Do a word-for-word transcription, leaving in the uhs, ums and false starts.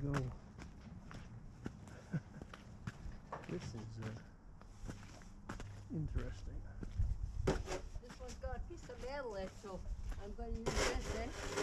go. This is uh, interesting. This one's got a piece of metal in it, so I'm going to use this then.